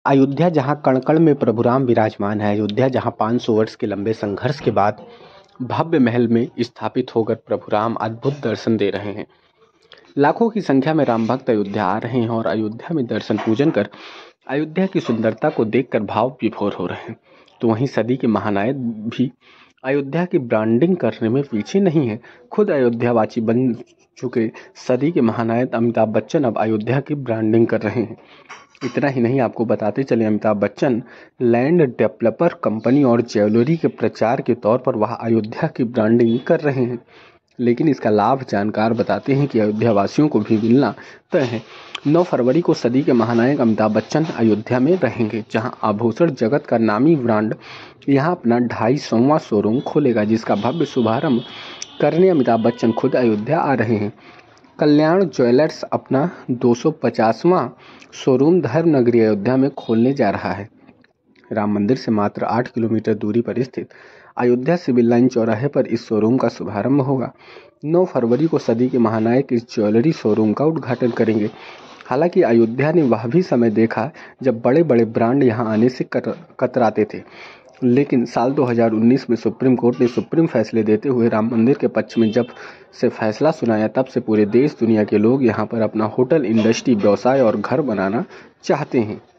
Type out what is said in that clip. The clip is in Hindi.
अयोध्या जहाँ कण-कण में प्रभु राम विराजमान है, अयोध्या जहाँ 500 वर्ष के लंबे संघर्ष के बाद भव्य महल में स्थापित होकर प्रभु राम अद्भुत दर्शन दे रहे हैं। लाखों की संख्या में राम भक्त अयोध्या आ रहे हैं और अयोध्या में दर्शन पूजन कर अयोध्या की सुंदरता को देखकर भाव विभोर हो रहे हैं। तो वहीं सदी के महानायक भी अयोध्या की ब्रांडिंग करने में पीछे नहीं है। खुद अयोध्यावासी बन चुके सदी के महानायक अमिताभ बच्चन अब अयोध्या की ब्रांडिंग कर रहे हैं। इतना ही नहीं, आपको बताते चले Amitabh Bachchan land developer company और ज्वेलरी के प्रचार के तौर पर वह अयोध्या की ब्रांडिंग कर रहे हैं। लेकिन इसका लाभ जानकार बताते हैं कि अयोध्या वासियों को भी मिलना तय है। 9 फरवरी को सदी के महानायक अमिताभ बच्चन अयोध्या में रहेंगे, जहां आभूषण जगत का नामी ब्रांड यहां अपना 250वां शोरूम खोलेगा, जिसका भव्य शुभारंभ करने अमिताभ बच्चन खुद अयोध्या आ रहे हैं। कल्याण ज्वेलर्स अपना 250वां शोरूम धर्मनगरी अयोध्या में खोलने जा रहा है। राम मंदिर से मात्र 8 किलोमीटर दूरी पर स्थित अयोध्या सिविल लाइन चौराहे पर इस शोरूम का शुभारंभ होगा। 9 फरवरी को सदी के महानायक इस ज्वेलरी शोरूम का उद्घाटन करेंगे। हालांकि अयोध्या ने वह भी समय देखा जब बड़े बड़े ब्रांड यहां आने से कतराते थे, लेकिन साल 2019 में सुप्रीम कोर्ट ने सुप्रीम फैसले देते हुए राम मंदिर के पक्ष में जब से फैसला सुनाया, तब से पूरे देश दुनिया के लोग यहां पर अपना होटल इंडस्ट्री, व्यवसाय और घर बनाना चाहते हैं।